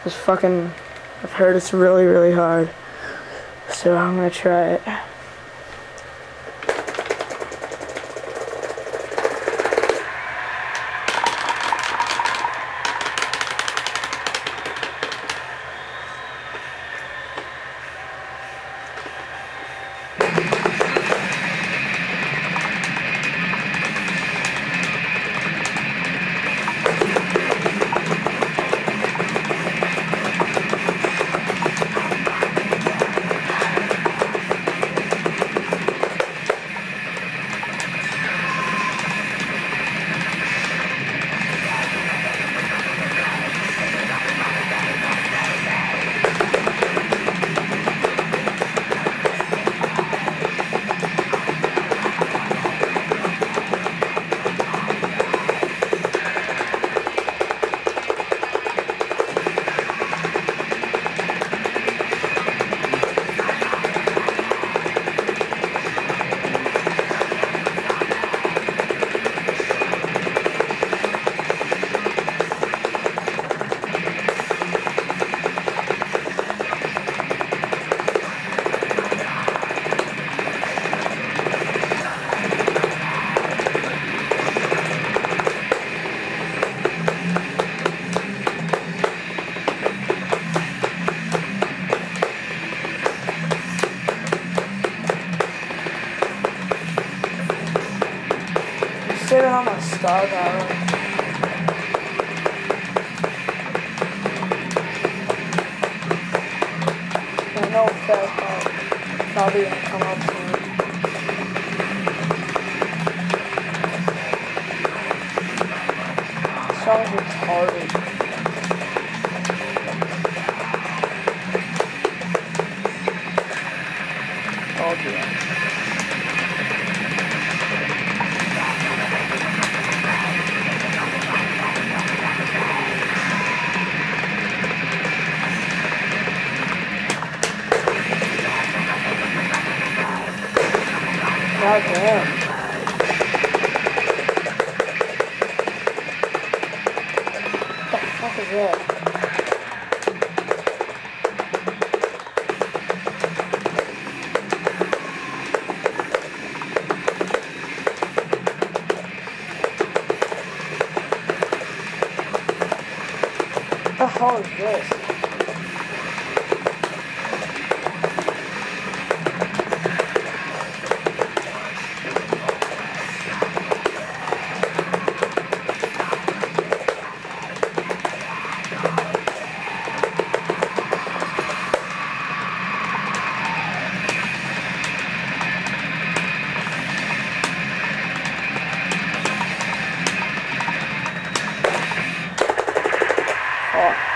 It's fucking, I've heard it's really, really hard. So I'm gonna try it. Sitting on my star power. I know fast part probably gonna come up soon. This song's retarded. Oh dear. God damn. What the fuck is that? What the hell is this? Oh.